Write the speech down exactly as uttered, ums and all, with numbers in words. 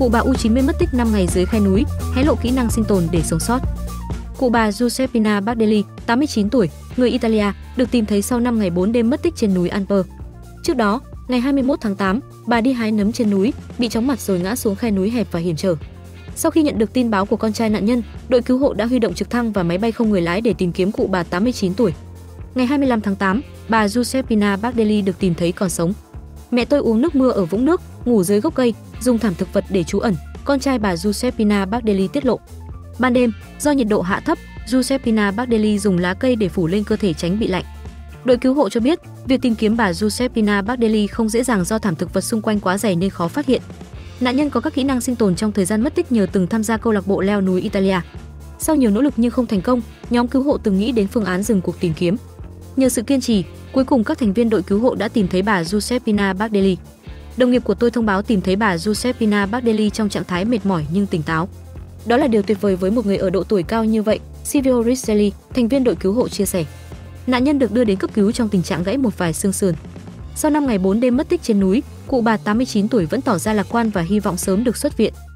Cụ bà u chín mươi mất tích năm ngày dưới khe núi, hé lộ kỹ năng sinh tồn để sống sót. Cụ bà Giuseppina Bardelli, tám mươi chín tuổi, người Italia, được tìm thấy sau năm ngày bốn đêm mất tích trên núi Alper. Trước đó, ngày hai mươi mốt tháng tám, bà đi hái nấm trên núi, bị chóng mặt rồi ngã xuống khe núi hẹp và hiểm trở. Sau khi nhận được tin báo của con trai nạn nhân, đội cứu hộ đã huy động trực thăng và máy bay không người lái để tìm kiếm cụ bà tám mươi chín tuổi. Ngày hai mươi lăm tháng tám, bà Giuseppina Bardelli được tìm thấy còn sống. Mẹ tôi uống nước mưa ở vũng nước, ngủ dưới gốc cây, dùng thảm thực vật để trú ẩn, con trai bà Giuseppina Bardelli tiết lộ. Ban đêm, do nhiệt độ hạ thấp, Giuseppina Bardelli dùng lá cây để phủ lên cơ thể tránh bị lạnh. Đội cứu hộ cho biết, việc tìm kiếm bà Giuseppina Bardelli không dễ dàng do thảm thực vật xung quanh quá dày nên khó phát hiện. Nạn nhân có các kỹ năng sinh tồn trong thời gian mất tích nhờ từng tham gia câu lạc bộ leo núi Italia. Sau nhiều nỗ lực nhưng không thành công, nhóm cứu hộ từng nghĩ đến phương án dừng cuộc tìm kiếm. Nhờ sự kiên trì, cuối cùng các thành viên đội cứu hộ đã tìm thấy bà Giuseppina Bardelli. Đồng nghiệp của tôi thông báo tìm thấy bà Giuseppina Bardelli trong trạng thái mệt mỏi nhưng tỉnh táo. Đó là điều tuyệt vời với một người ở độ tuổi cao như vậy, Silvio Risselli, thành viên đội cứu hộ chia sẻ. Nạn nhân được đưa đến cấp cứu trong tình trạng gãy một vài xương sườn. Sau năm ngày bốn đêm mất tích trên núi, cụ bà tám mươi chín tuổi vẫn tỏ ra lạc quan và hy vọng sớm được xuất viện.